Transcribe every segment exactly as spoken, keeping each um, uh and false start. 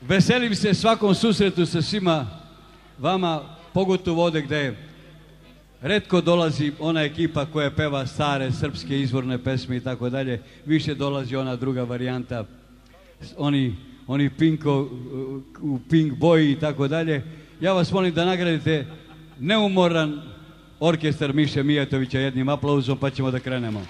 Veselim se svakom susretu sa svima vama, pogotovo ovde gde retko dolazi ona ekipa koja peva stare srpske izvorne pesme i tako dalje. Više dolazi ona druga varijanta, oni, oni pinko, u pink boji i tako dalje. Ja vas molim da nagradite neumoran orkestar Miše Mijatovića jednim aplauzom, pa ćemo da krenemo.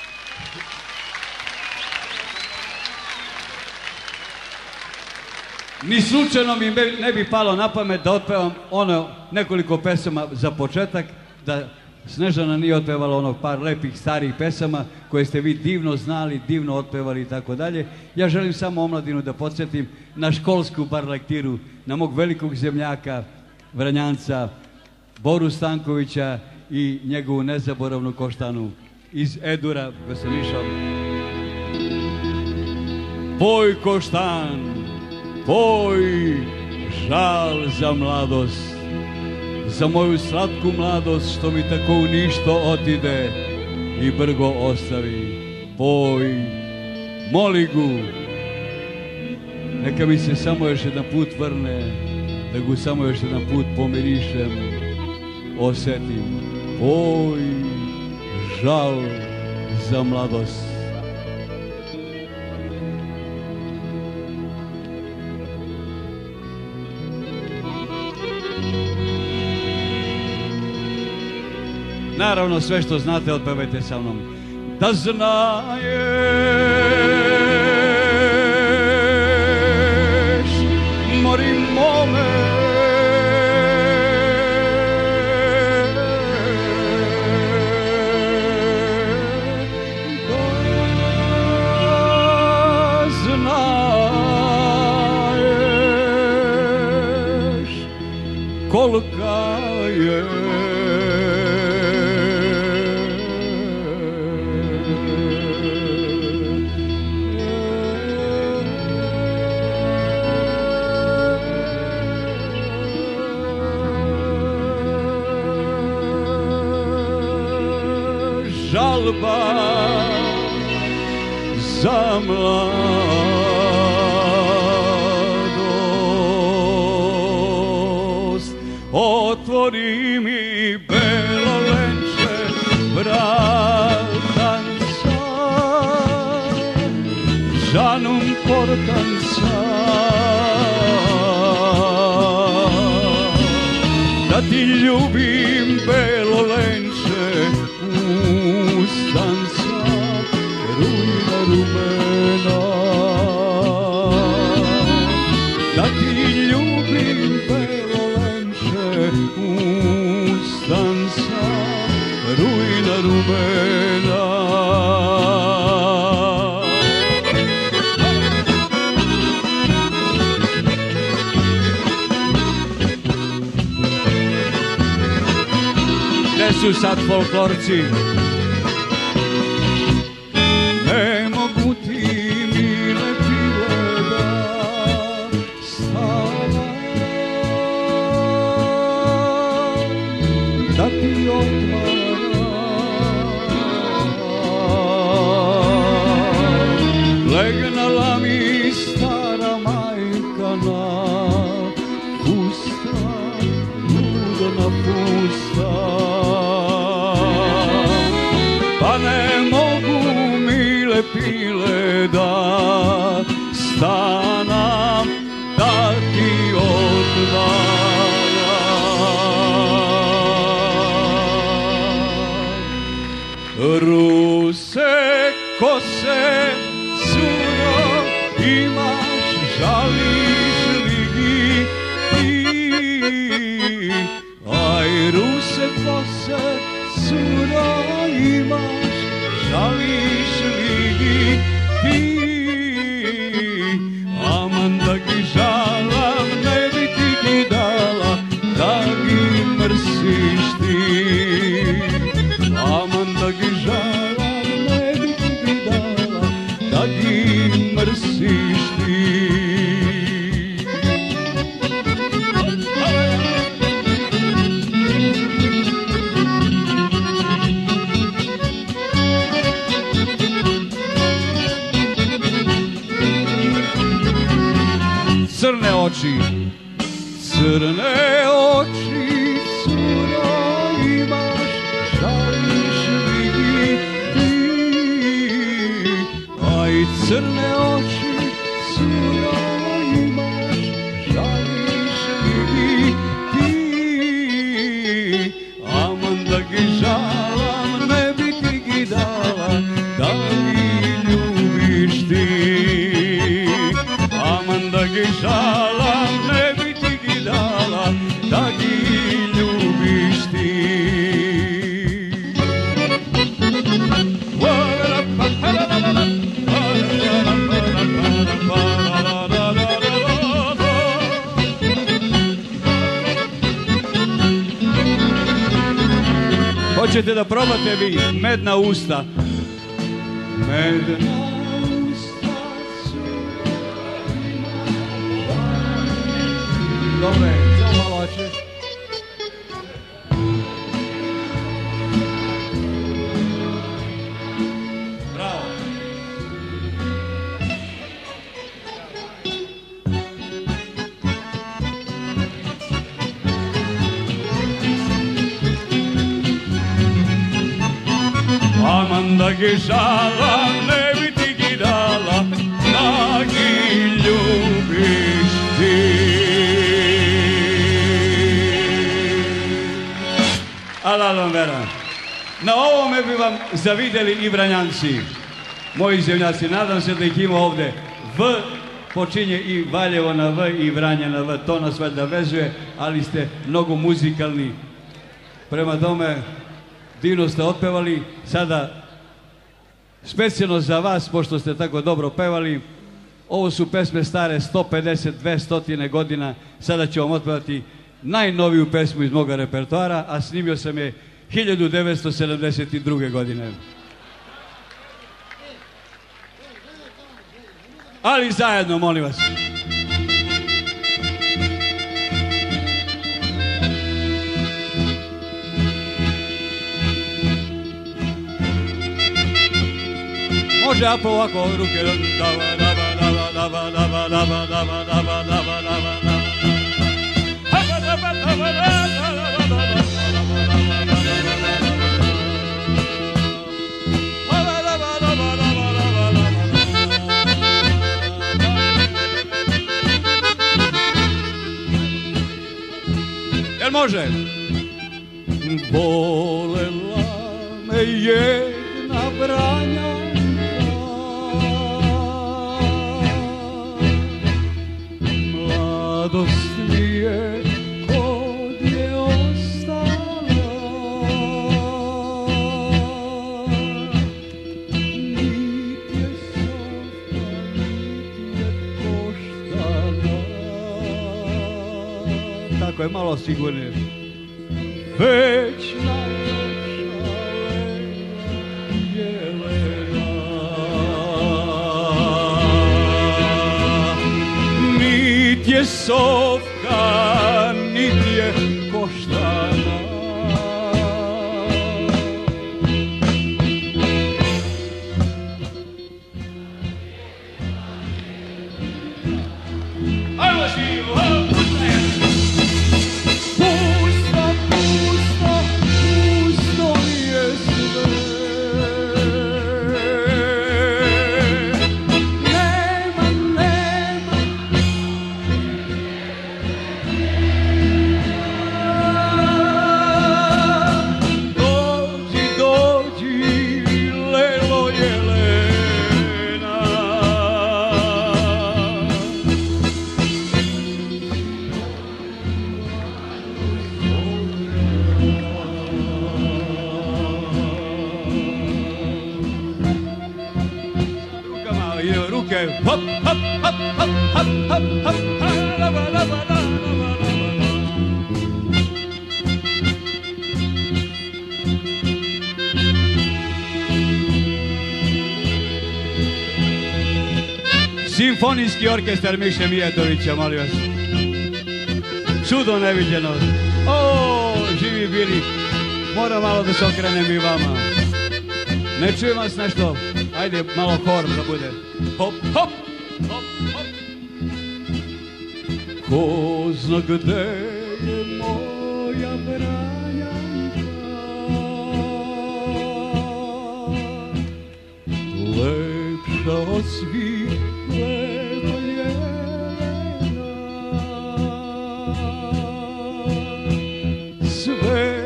Ni slučajno mi ne bi palo na pamet da otpevam ono nekoliko pesama za početak, da Snežana nije otpevala ono par lepih starih pesama koje ste vi divno znali, divno otpevali i tako dalje. Ja želim samo omladinu da podsjetim na školsku bar lektiru, na mog velikog zemljaka, Vranjanca, Boru Stankovića i njegovu nezaboravnu Koštanu iz Edura, koja sam išao. Poj Koštan, poj, žal za mladost, za moju slatku mladost što mi tako u ništo otide i brgo ostavi. Poj, moli gu, neka mi se samo još jedan put vrne, da gu samo još jedan put pomirišem, osetim. Poj, žal za mladost. Naravno, sve što znate, otpevajte sa mnom. Da znaješ, mori mome, da znaješ kolika je žalba za mladost. Otvori mi belo lenče vratanca, žanum portanca, da ti ljubim belo lenče ustanca, rujna rumena, da ti ljubim belo lenče ustanca, rujna rumena. Gde su sad folklorci? Ne mogu ti mile pile da stala, da ti otvara, legnala mi stara majka na pusta, ludona pusta, pa ne mogu mile pile da stanam, da ti otvaram. Ruse kose, curo, imaš, žališ li ti? Aj, ruse kose, curo, imaš, žališ li ti? Aman da gi žalam, ne bi ti gi dala, da gi mrsiš ti. Aman da gi žalam, ne bi ti gi dala, da gi mrsiš ti. crne oči, crne oči, curo imaš, žališ li ti? Aj, crne oči, curo imaš, žališ li ti? Aman da gi žalam, ne bi ti gi dala, da gi ljubiš ti. Aman da gi žalam, ne bi ti gi dala, da gi ljubiš ti. Hoćete da probate vi medna usta? Medna usta su... Dobre, samo malo oče. Bravo. Aman da gi žalam, ne bi ti gi dala, da gi ljubiš ti. Ala vam veram. Na ovome bi vam zavideli i Vranjanci, moji zemljaci. Nadam se da ih ima ovde. V počinje i Valjevo na V i Vranje na V. To nas valjda vezuje, ali ste mnogo muzikalni. Prema tome, divno ste otpevali. Sada, specijalno za vas, pošto ste tako dobro pevali, ovo su pesme stare sto pedeset do dvesta godina. Sada ću vam otpevati najnoviju pesmu iz moga repertoara, a snimio sam je hiljadu devetsto sedamdeset druge. godine. Ali zajedno, molim vas. Može Apo ovako ruke. Jel može? Bolela me jedna Vranja, mladost mi je kod je ostala, nit je softa, nit je koštana. Tako je, malo sigurnije. Već najlepša Jelena, nit je sofka, nit je koštana. Ajmo živo, pusto, pusto, pusto mi je sve. Nema, nema, dođi, dođi, lelo Jelena. Rukama, idemo, ruke, hop, hop, hop, hop, hop, hop, hop, lava, lava, lava, lava. Simfonijski orkestar Miše Mijatovića, molim vas. Čudo neviđeno. O, živi bili. Moram malo da se okrenem i vama. Ne čujem vas nešto? Ajde, malo hor da bude. Hop, hop, hop, hop. Ko zna gde je moja Branjanka, lepša od svih lepa njena. Sve.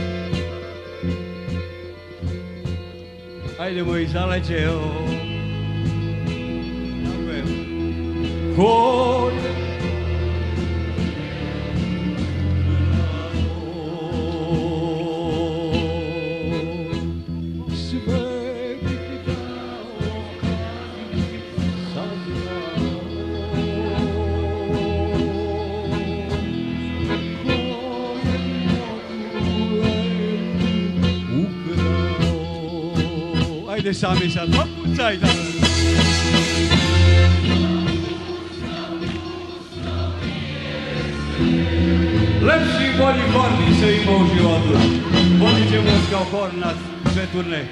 Ajdemo i zaleđe, evo. Ko je sve bi ti dao kad bi saznao, ko je moju lepu ukrao. Ajde sami sad, opucaj da. Lepši i bolji hor nisam imao u životu. Vodit ćemo vas kao hor na sve turne.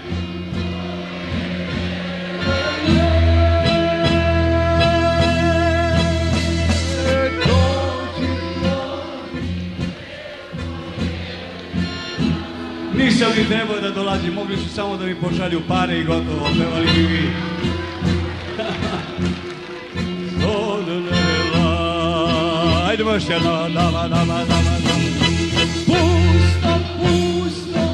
Nisam ni trebao da dolazim, mogli su samo da mi pošalju pare i gotovo, pevali bi vi. Ajde još jedno, dama, dama, dama, dama. Pusto, pusto.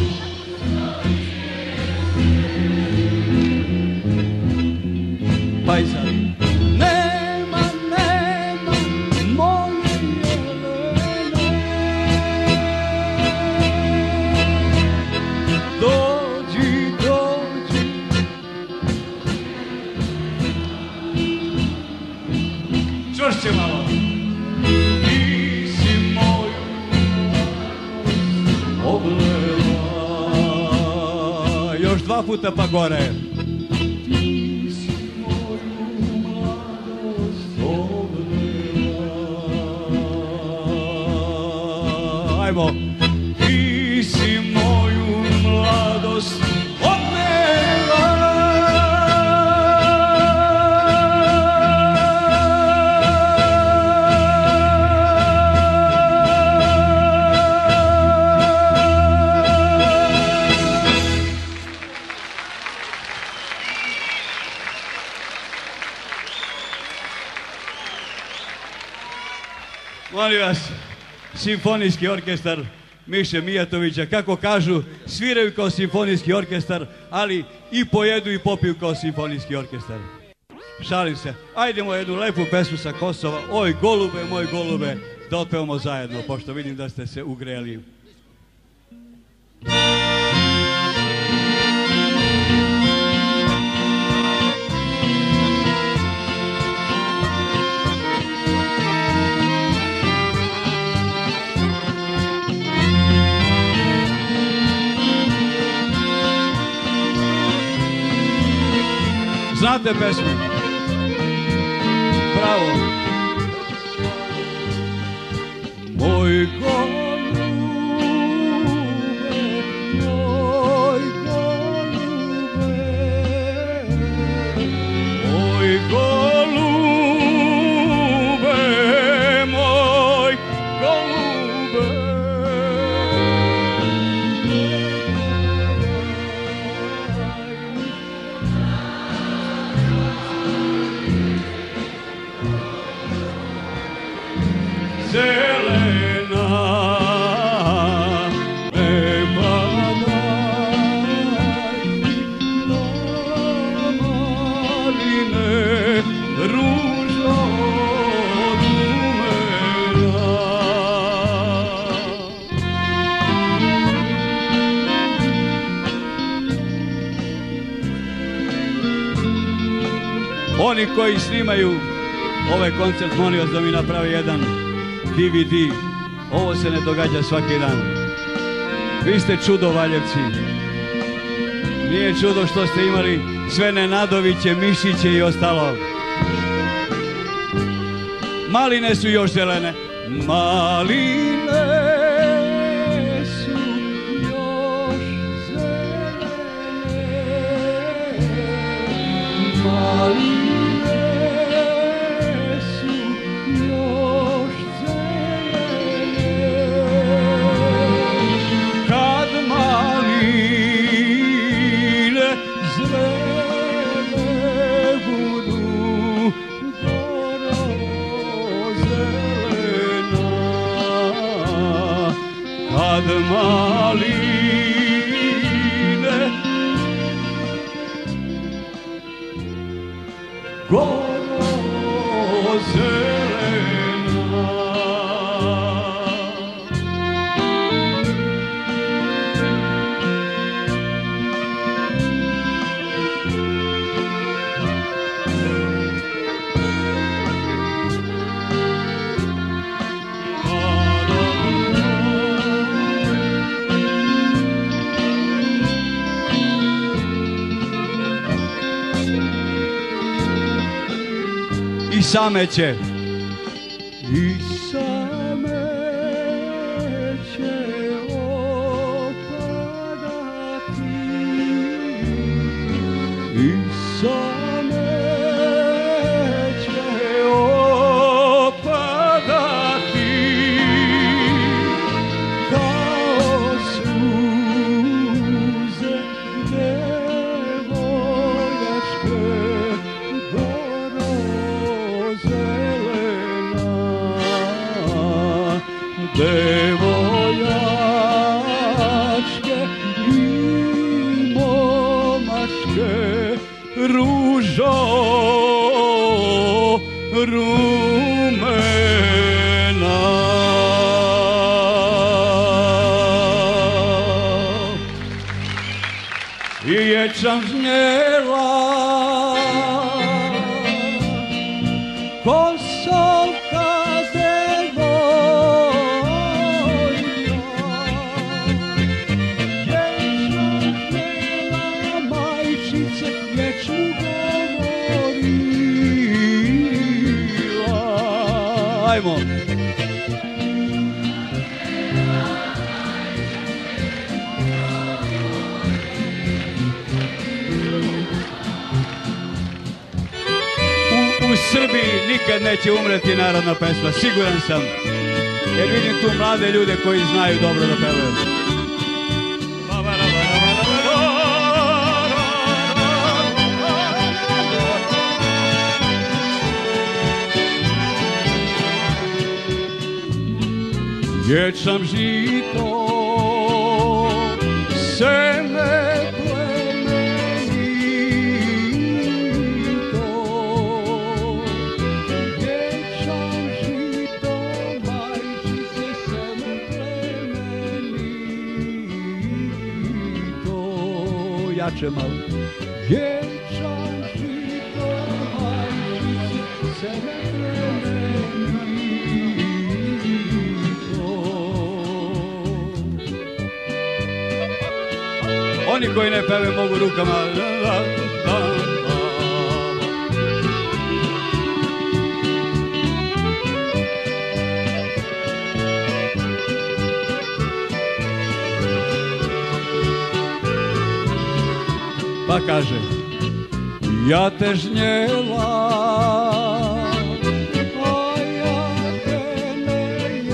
Pa i sad. Nema, nema moje Jelene. Dođi, dođi. Čvršće malo. Još dva puta pa gore. Ti si moju mladost odnela. Ajmo. Ti si moju mladost odnela. Molim vas, simfonijski orkestar Miše Mijatovića, kako kažu, sviraju kao simfonijski orkestar, ali i pojedu i popiju kao simfonijski orkestar. Šalim se. Ajdemo jednu lepu pesmu sa Kosova, Oj golube, moj golube, da otpevamo zajedno, pošto vidim da ste se ugreli. Znate pesmu? Bravo! Moj golube, moj golube, moj golube, moj golube. Zelena me padaj na maline, ruža odumela. Oni koji snimaju ovaj koncert, molim vas da mi napravi jedan D V D. Ovo se ne događa svaki dan. Vi ste čudo, Valjevci. Nije čudo što ste imali sve Nenadoviće, Mišiće i ostalo. Maline su još zelene. Maline su još zelene. Maline su još sad maline, goro zelena. I same će, i same će opadati, i same će opadati, kao suze devojačke. Devojačke i momačke, ružo rumena. I ječam žnjela Kosovka ajmo. U, u Srbiji nikad neće umreti narodna pesma, siguran sam. Jer vidim tu mlade ljude koji znaju dobro da pevaju. Ječam žito, seme plemenito, ječam žito, majčice, seme plemenito, jače malo. Ječam žito, majčice, seme plemenito. Oni koji ne peve mogu rukama. Pa kaže, ja te žnjela, a ja te ne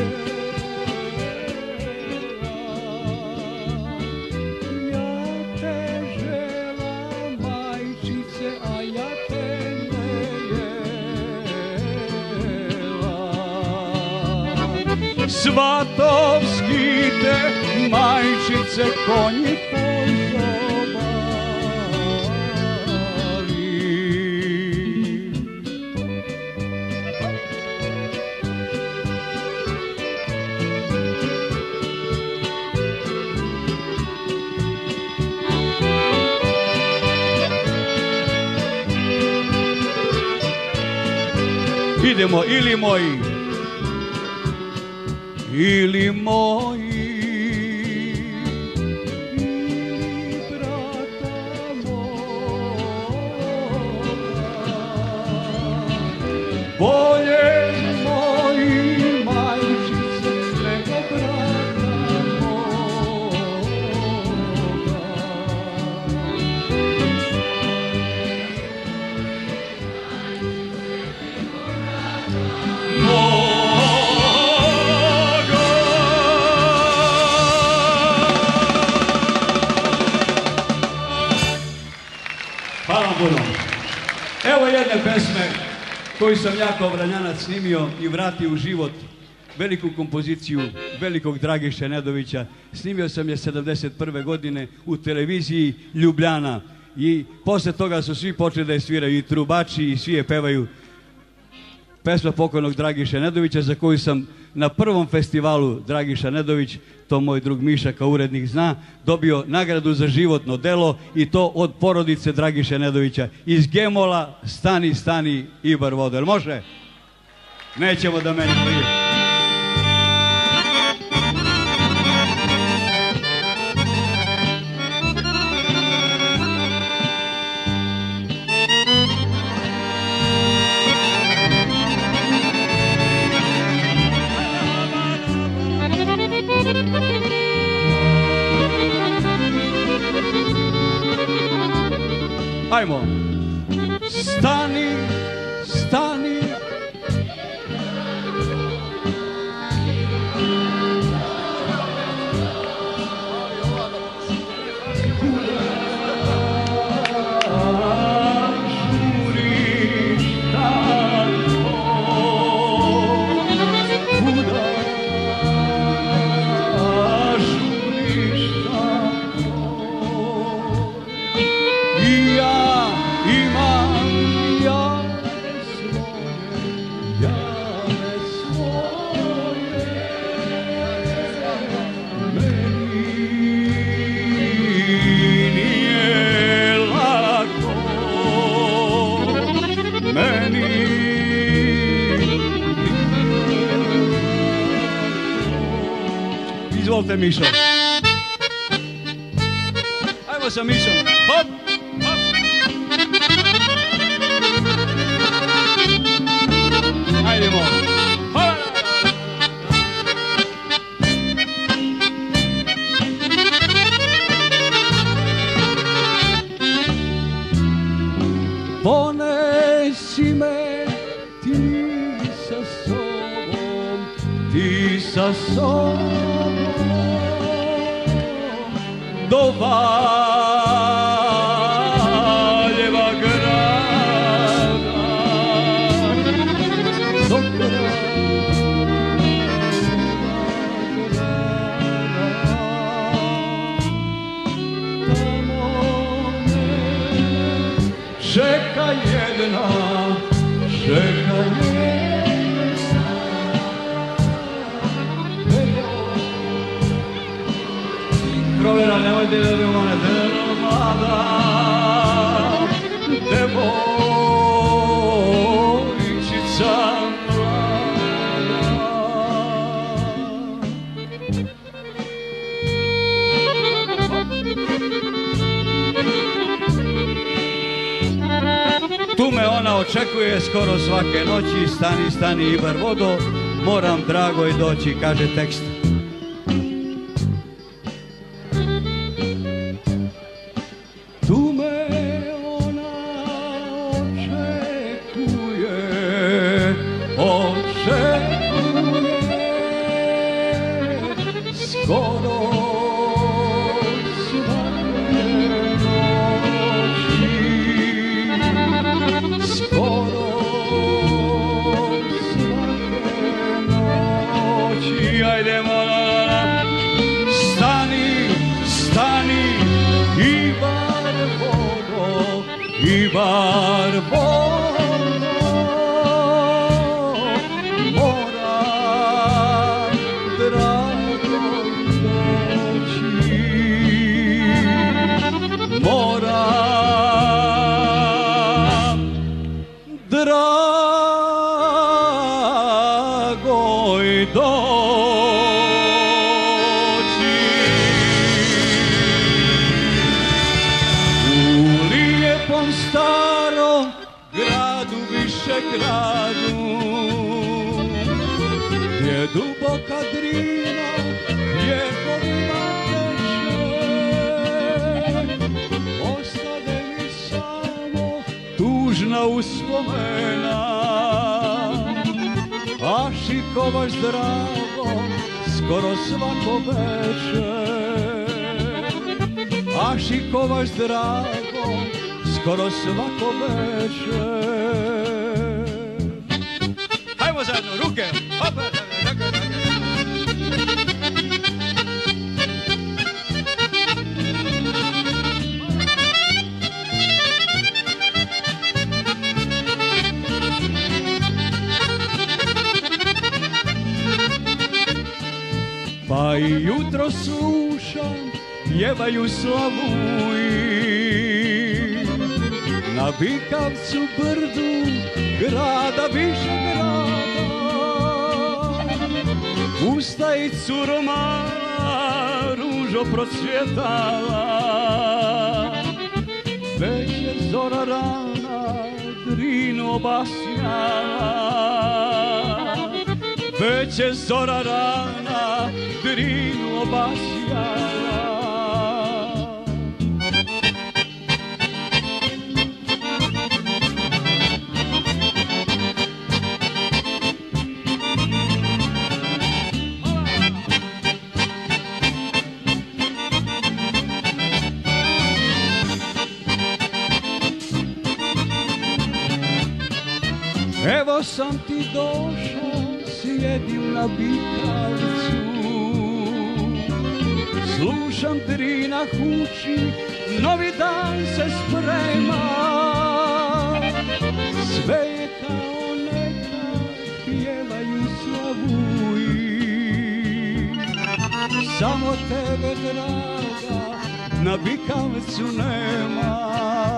Svatovski te majčice konji pozobali. Idemo, ili moji, ili moji, ili brata moja, bolje moji majčice nego brata moga. Hvala puno. Evo jedne pesme koju sam ja kao Vranjanac snimio i vratio u život veliku kompoziciju velikog Dragiše Nedovića. Snimio sam je sedamdeset prve godine u televiziji Ljubljana i posle toga su svi počeli da je sviraju, i trubači, i svi je pevaju. Pesma pokojnog Dragiše Nedovića, za koju sam na prvom festivalu Dragiša Nedović, to moj drug Miša kao urednik zna, dobio nagradu za životno delo, i to od porodice Dragiše Nedovića iz Gemola. Stani, stani, Ibar vodo. Jel može? Nećemo da meni prije. Ajmo. Stani, stani. Izvolite, Mišo. Ajmo sa Mišom. Hop, hop. Ajdemo. Hop. Ponesi me ti sa sobom, ti sa sobom do Valjeva grada, do grada, tamo me čeka jedna, čeka jedna. Provera, nemojte da bi umanete, mlada devojčica mlada. Tu me ona očekuje skoro svake noći, stani, stani, Ibar vodo, moram dragoj doći, kaže tekst. Tu me ona očekuje, očekuje, skoro svake noći, skoro svake noći. Ajdemo, stani, stani, Ibar vodo, Ibar vodo, moram dragoj doći, moram dragoj doći. Starom gradu, Višegradu, gdje duboka Drina vjekovima teče, ostade mi samo tužna uspomena, a šikovaš zdravo skoro svako večer, a šikovaš zdravo skoro svako večer. Hajmo zajedno, ruke! Opa, pa i jutro slušam, pjevaju slavuji. Na Bikavcu brdu, grada više grada, ustajicu romana, ružo procvjetala. Već je zora rana, Drinu obasjala. Već je zora rana, Drinu obasjala. Evo sam ti došao, sjedim na Bikavcu, slušam Drina huči, novi dan se sprema. Sve je kao nekad, pjevaju slavuji. Samo tebe, draga, na Bikavcu nema.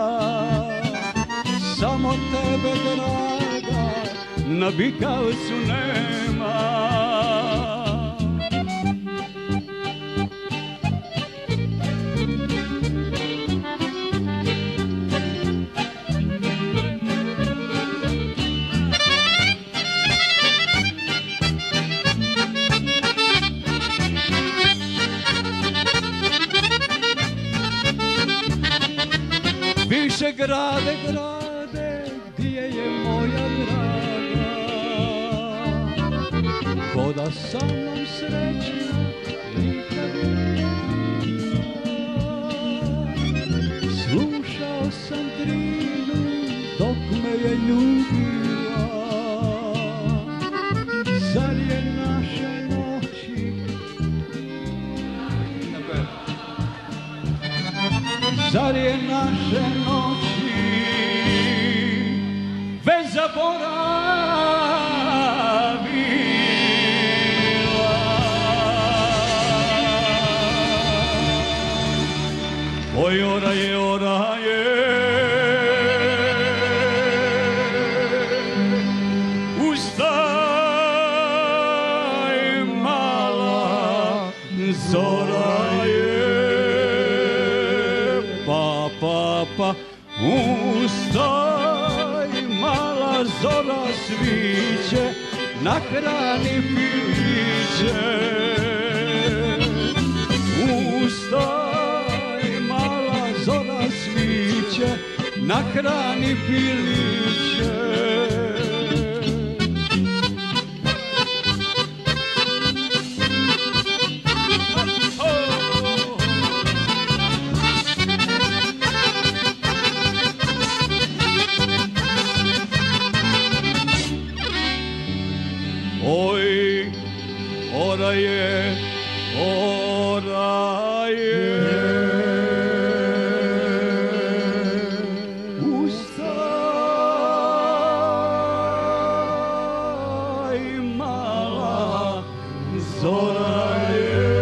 Samo tebe, draga, na Bikavcu nema. Više grade, grade, gdje je moja draga? Ko da sa mnom srećna nikad nije bila. Slušao sam Drinu dok me je ljubila. Zar je naše noći, zar je naše noći već zaboravila? Oj, oraje, oraje, ustaj mala, zora je. Pa, pa, pa, ustaj, mala zora sviće, nahrani piliće. Ustaj, mala zora sviće, nahrani piliće. Oj, oraje, oraje, ustaj, mala zora je.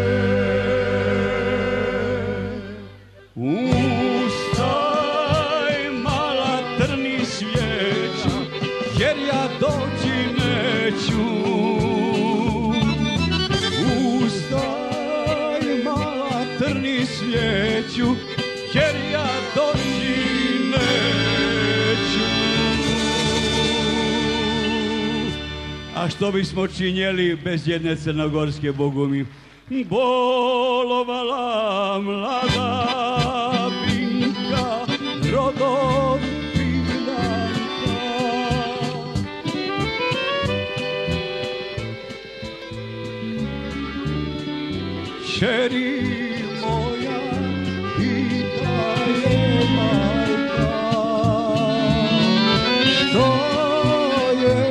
Ustaj, mala, trni svijeću, jer ja doći neću. Ustaj, mala, trni svijeću, jer ja doći neću. A što bismo činjeli bez jedne crnogorske bogumi? Bolovala mlada Binka, rodom Binanka. Čeri moja, pita je majka, što je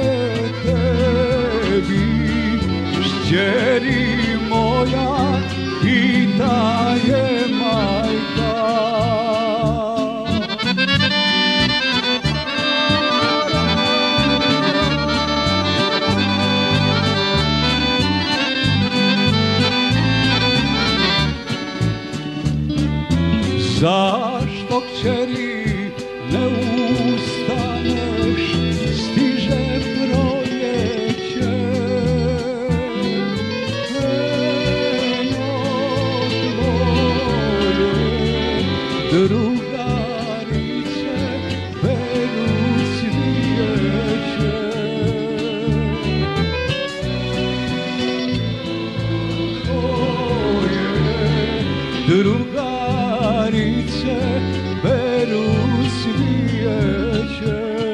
tebi, čeri moja, pita je majka. večeri ne ustaneš, stiže proljeće. Eno tvoje drugarice beru cvijeće. Tvoje drugarice beru cvijeće.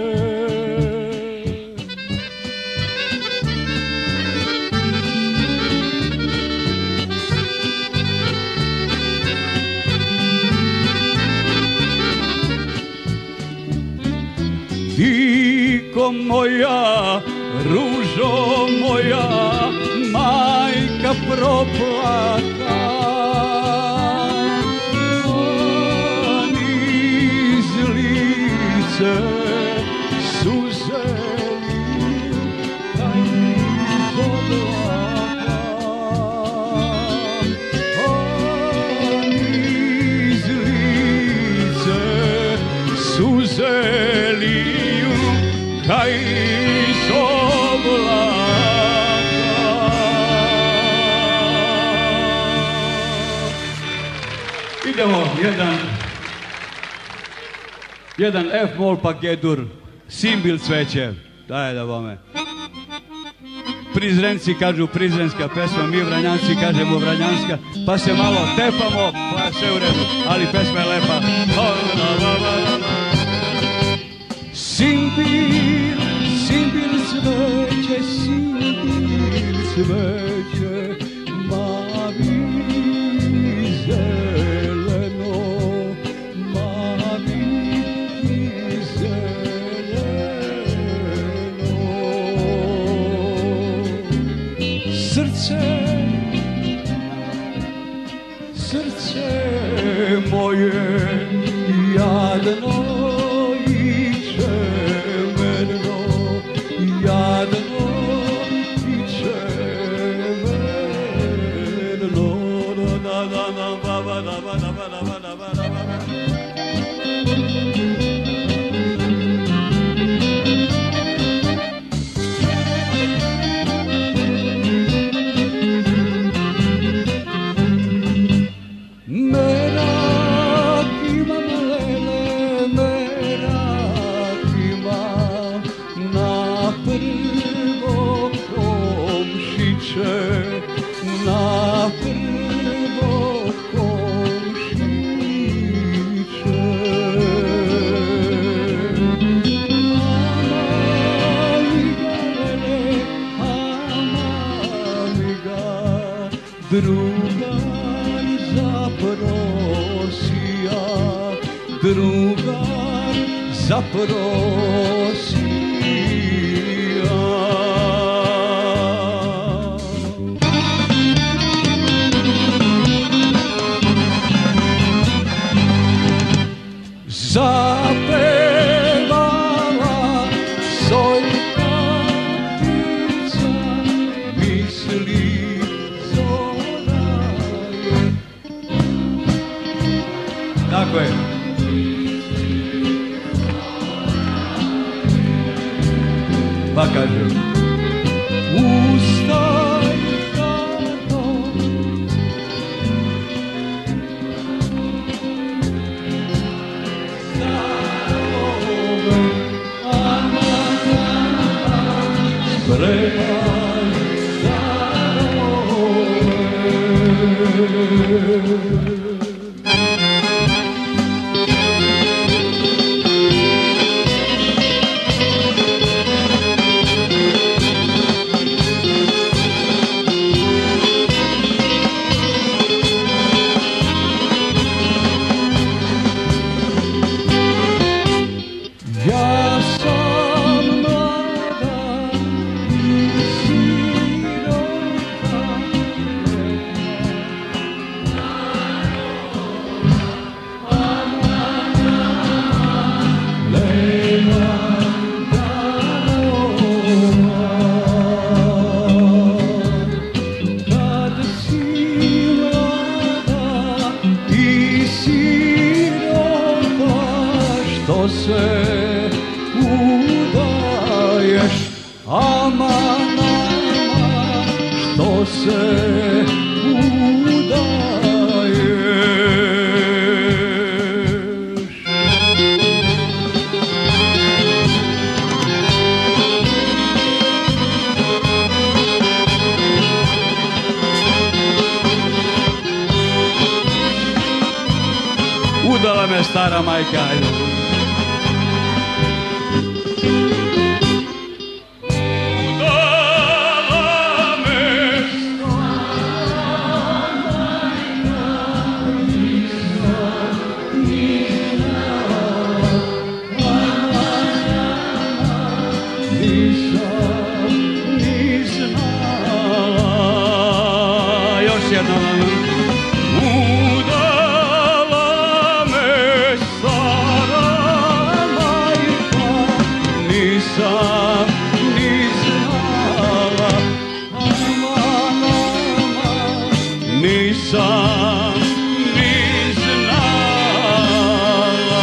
Diko moja, ružo moja, majka proplaka, niz lice suze liju, kaj niz oblaka. Niz lice suze liju, kaj iz oblaka. Idemo jedan jedan F-mol pa G-dur, Simbil cveće, daj da bome. Prizrenci kažu prizrenska pesma, mi Vranjanci kažemo vranjanska, pa se malo tepamo, pa je sve u redu, ali pesma je lepa. Simbil, simbil cveće, simbil cveće, mavi zeleno, mavi zeleno. Srce, srce moje jadno i čemerno, jadno i čemerno. Da da da ba ba da ba da ba da ba da ba da ba. Merak imam lele, merak imam na prvo komšiće, na prvo komšiće. Amamiga lele, amamiga, drugar zaprosija, drugar zaprosija. Zapevala Sojka ptica, misli zora je. Tako je. Pa kaže, ustaj kako, zarove, ananana, spremaj zarove. Ja sam mlada i sirota, što se udala me stara majka, ajde. Udala me stara majka, nisam ni znala. Još jednom. Nisam ni znala, nisam ni znala.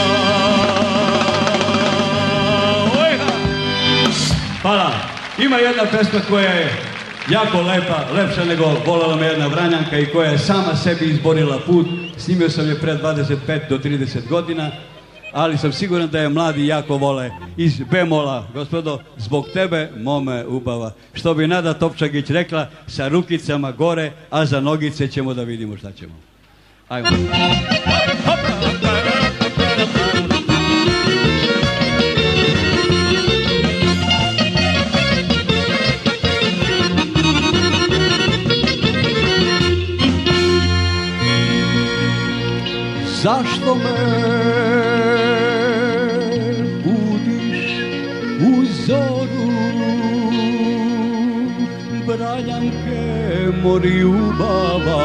Hvala. Ima jedna pesma koja je jako lepa, lepša nego Volela me jedna Vranjanka i koja je sama sebi izborila put. Snimio sam je pre dvadeset pet do trideset godina. Ali sam siguran da je mladi jako vole iz bemola, gospodo, zbog tebe mome ubava. Što bi Nada Topčagić rekla, sa rukicama gore, a za nogice ćemo da vidimo šta ćemo. Ajmo. Zašto me budiš u zoru, Branjanke moj ljubava?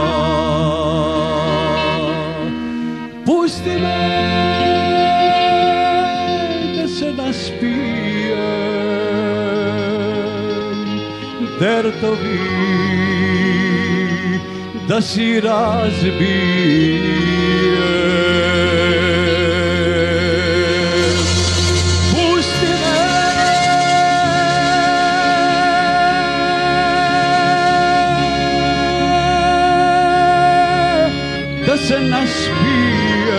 Pusti me da se naspijem, dertovi da si razbijem. Pusti me da se naspijem,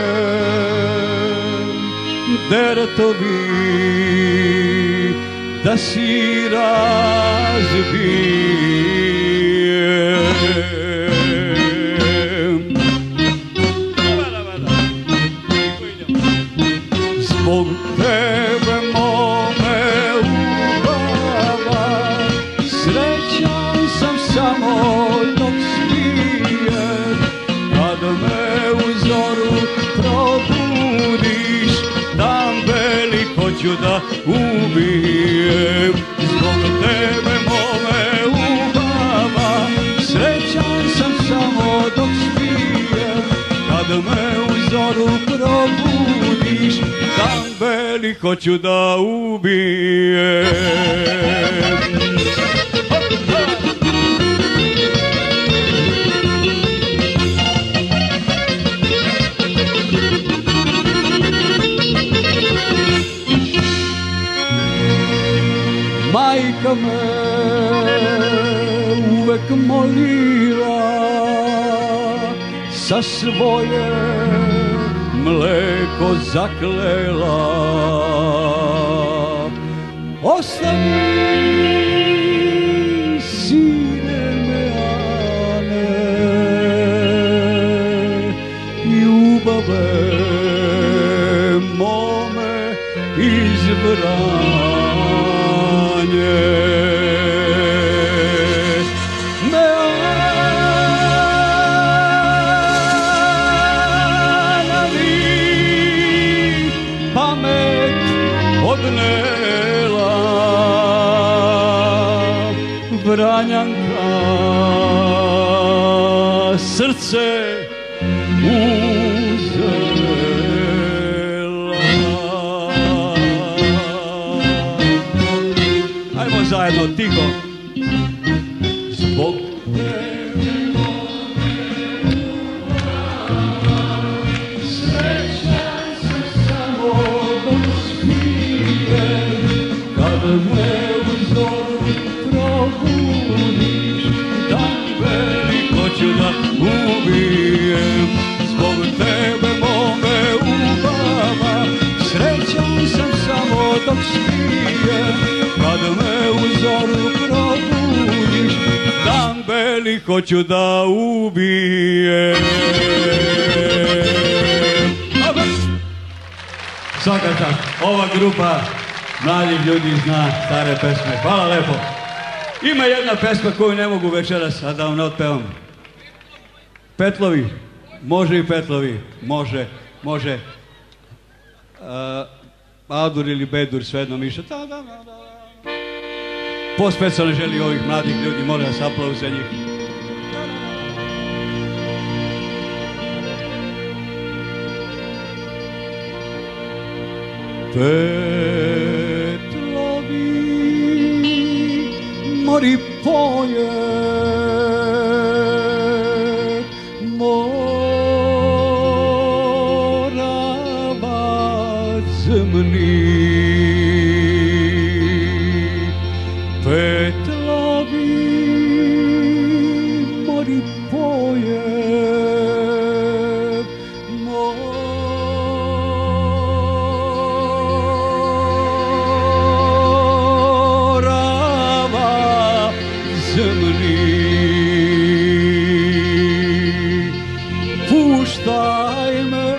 dertovi da si razbijem. Zbog tebe mome ubava, srećan sam samo dok spijem. Kad me u zoru probudiš, dan veliko ću da ubijem. Zbog tebe mome ubava, srećan sam samo dok spijem. Kad me u zoru probudiš, dan veliko ću da ubijem. Majka me uvek molila, sa svoje mleko zaklela. Ostavi sine Mejane, ljubave mome iz Vranje. Mejana mi pamet odnela, Vranjanka srce uzela. Ajmo zajedno, tiho. Zbog tebe srećan sam samo dok spijem. Kad me u zoru probudi, ili hoću da ubijem. Svaka čast. Ova grupa mladih ljudi zna stare pesme. Hvala lepo. Ima jedna pesma koju ne mogu večeras, a da vam ne otpevam. Petlovi. Može i Petlovi. Može. Može. Uh, Adur ili Bedur, svejedno miša. Da, da, da, da. Pospecijalno želi ovih mladih ljudi, molim vas aplauz za njih. Petlovi, mori poje, morava zemni. Petlovi, mori poje, puštaj me,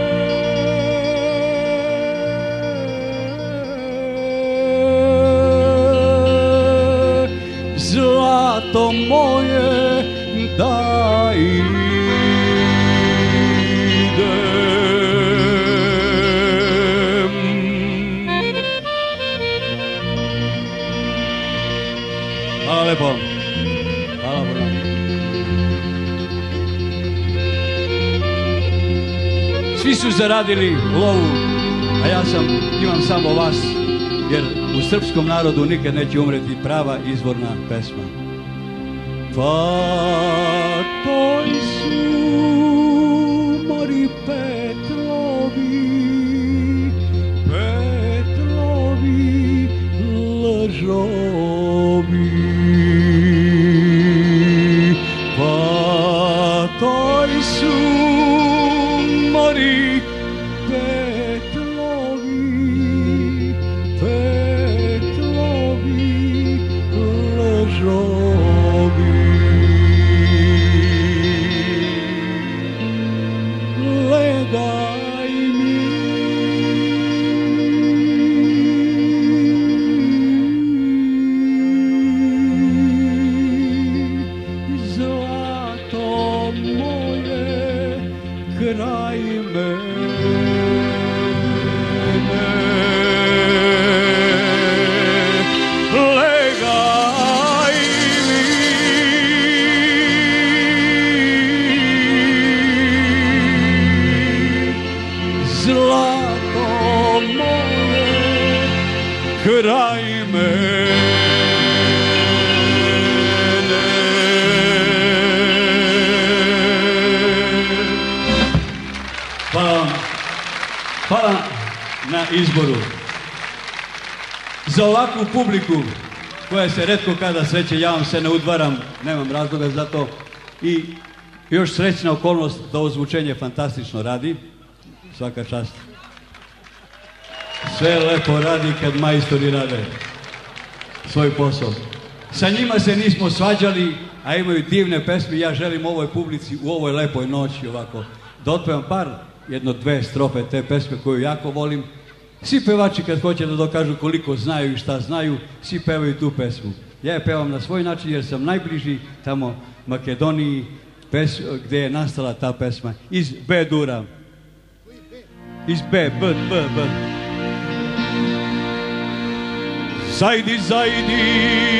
zlato moje, da idem. Hvala lepo. Hvala puno. Svi su zaradili lovu, a ja sam, imam samo vas, jer u srpskom narodu nikad neće umreti prava izvorna pesma. Pa toj su mori Petlovi, Petlovi lažovi. Pa toj su mori Petlovi, Petlovi lažovi. Gledaj mi, zlato moje, kraj mene. Gledaj mi, zlato moje, kraj mene. Hvala vam. Hvala na izboru. Za ovakvu publiku koja se retko kada sreće, ja vam se ne udvaram, nemam razloga za to. I još srećna okolnost da ovo zvučenje fantastično radi. Svaka čast. Sve lepo radi kad majstori rade svoj posao. Sa njima se nismo svađali, a imaju divne pesme. Ja želim ovoj publici u ovoj lepoj noći ovako da otpevam par, jedno dve strofe te pesme koju jako volim. Svi pevači kad hoće da dokažu koliko znaju i šta znaju, svi pevaju tu pesmu. Ja je pevam na svoj način jer sam najbliži tamo Makedoniji, pes, gdje je nastala ta pesma. Iz B dura. Iz B, B, B, B. Zajdi, zajdi,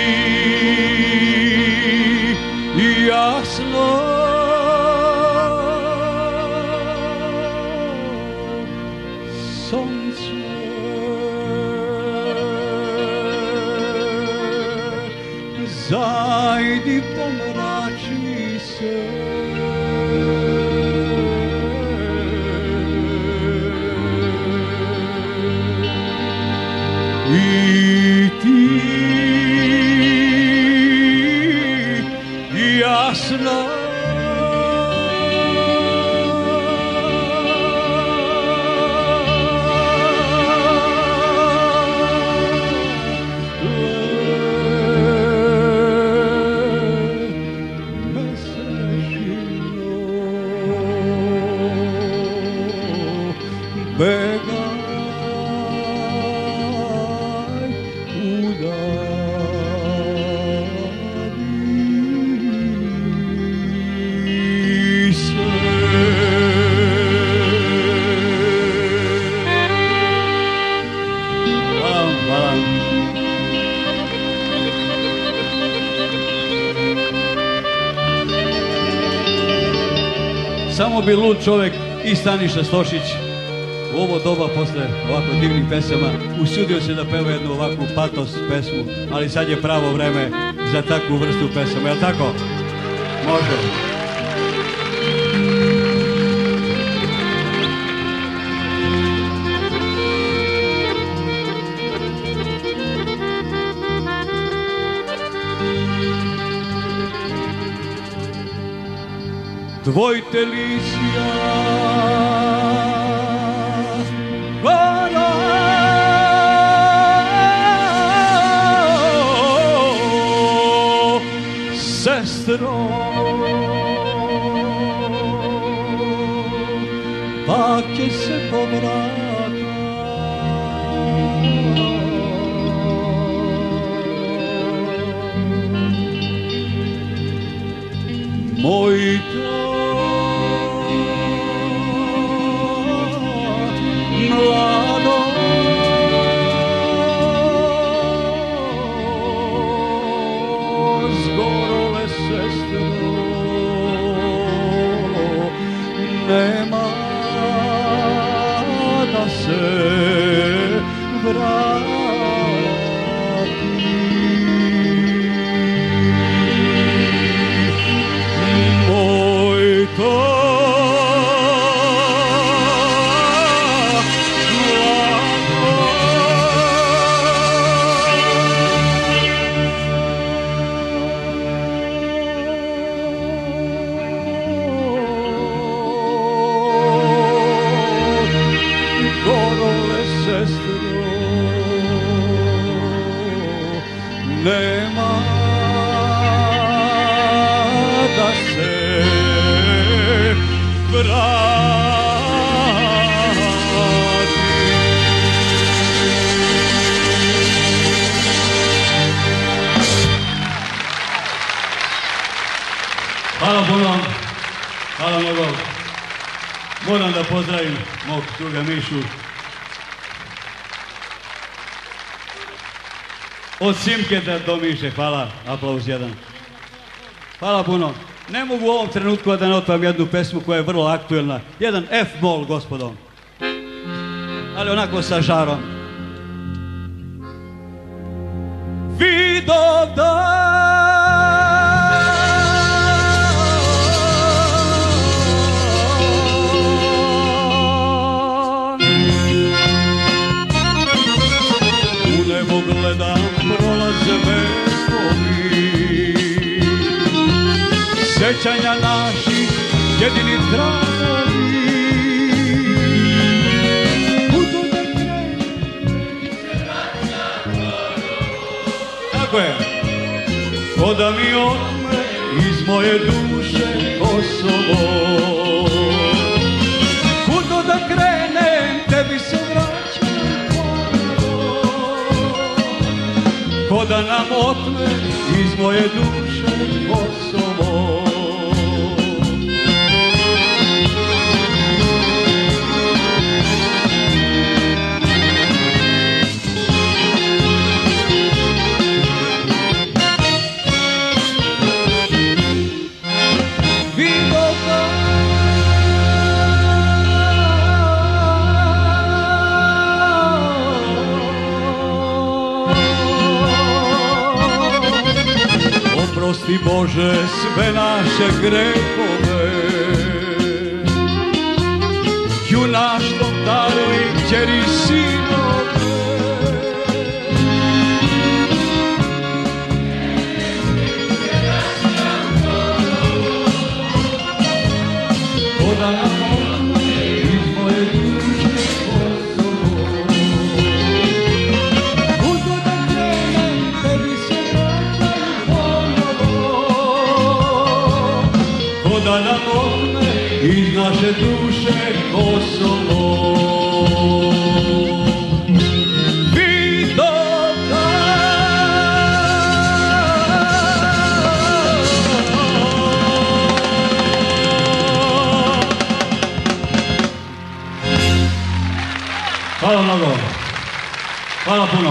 jasno, sunce, zajdi, pomrači se. I ti jasno samo bi lud čovjek i Staniša Stošić u ovo doba posle ovako divnih pesama usudio se da peva jednu ovakvu patos pesmu, ali sad je pravo vreme za takvu vrstu pesama, jel tako? Može. Tvojte lisja gora sestro pa će se povrata moj nema da se vrati. Moj to nema da se vrati. Hvala puno, hvala mnogo. Moram da pozdravim mog druga Mišu. Od Simke do Miše, hvala, aplauz jedan. Hvala puno. Ne mogu u ovom trenutku da ne otpavam jednu pesmu koja je vrlo aktuelna. Jedan F-mol, gospodo. Ali onako sa žarom. Vidovdan u nebo gledam prolaze vekovi, sećanja naših jedini tragovi. Kuda da krenem, tako je, ko da mi otme iz moje duše Kosovo. Kuda da krenem, tebi se vraćam ponovo, ko da nam otme iz moje duše Kosovo. Oprosti Bože sve naše grehove, junaštvom daruj kćeri sinove. Ko da nam otme iz moje duše Kosovo. Kuda da krenem, tebi se vraćam ponovo, ko da nam otme iz naše duše Kosovo. Hvala mnogo. Hvala puno.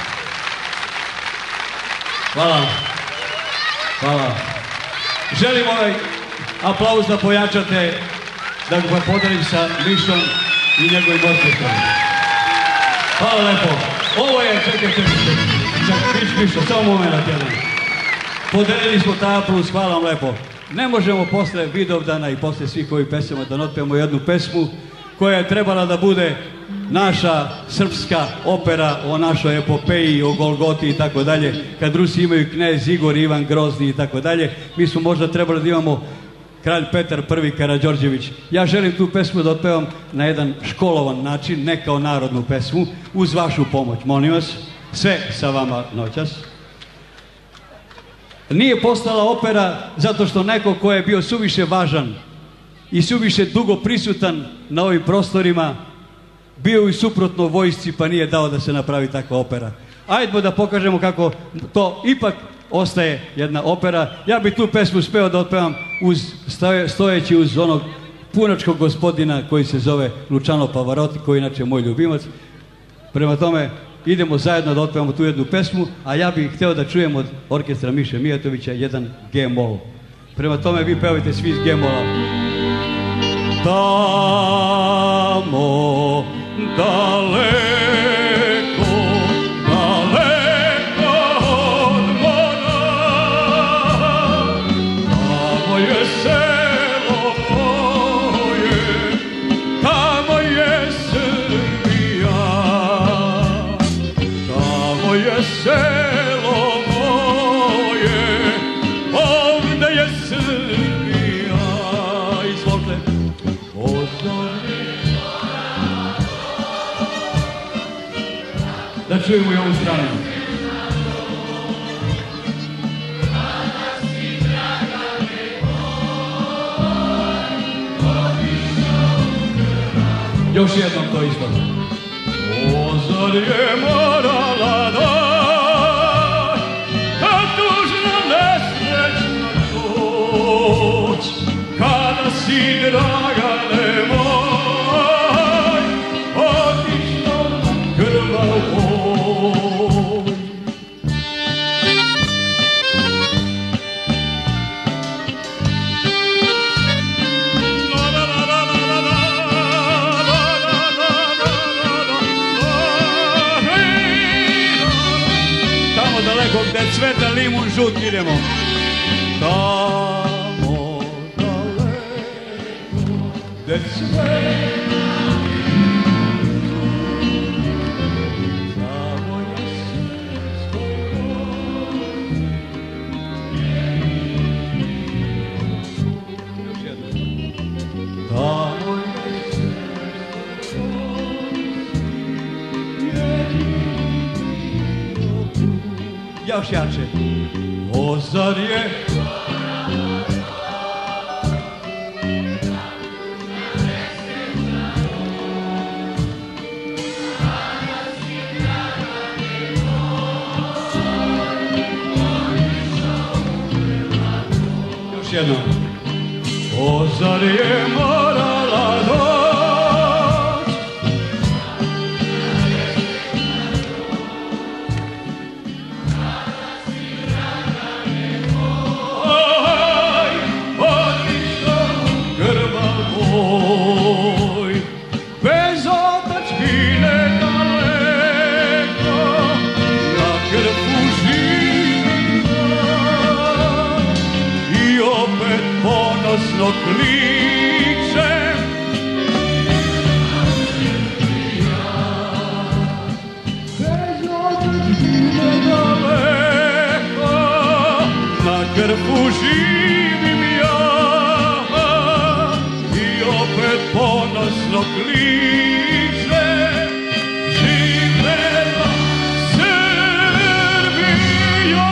Hvala. Hvala. Želim ovaj aplauz da pojačate da ga podelim sa Mišom i njegovim orkestrom. Hvala lepo. Ovo je, čekaj, čekaj, čekaj, Miš, Mišo, samo moment jedan. Podelili smo taj aplauz, hvala vam lepo. Ne možemo posle Vidovdana i posle svih ovih pesama da otpevamo jednu pesmu koja je trebala da bude naša srpska opera o našoj epopeji, o Golgoti i tako dalje. Kad Rusi imaju knez Igor, Ivan Grozni i tako dalje, mi smo možda trebali da imamo kralj Petar prvi Karađorđević. Ja želim tu pesmu da otpevam na jedan školovan način, ne kao narodnu pesmu, uz vašu pomoć, molim vas, sve sa vama noćas. Nije postala opera zato što neko ko je bio suviše važan i suviše dugo prisutan na ovim prostorima bio i suprotno vojsci pa nije dao da se napravi takva opera. Ajdemo da pokažemo kako to ipak ostaje jedna opera. Ja bih tu pesmu uspeo da otpevam uz, stojeći uz onog punačkog gospodina koji se zove Luciano Pavarotti, koji je inače moj ljubimac. Prema tome, idemo zajedno da otpevamo tu jednu pesmu, a ja bih hteo da čujem od orkestra Miše Mijatovića jedan G-mol. Prema tome, vi pevajte svi iz G-mola. Tamo, daleko, daleko od mora, tamo je selo moje, tamo je Srbija, tamo je selo moje, ovde je Srbija. Izvolite. Da čujemo i ovu stranu. Još jednom to isto. Ozor je morala dać, ta tužna nesrećna noć, kada si Dragane moj, otišao krvavo. Gde cveta limun žut idemo. Tamo daleko, gde cveta tamo je srpsko još jedno. Tamo je srpsko još jače. Ozar je još jedno. Ozar je morala doć, bez otadžbine daleko, na krfu živima i opet ponosno kličem. Bez otadžbine daleko, na krfu živim ja i opet ponosno kliče, živela Srbija.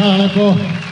hvala lepo.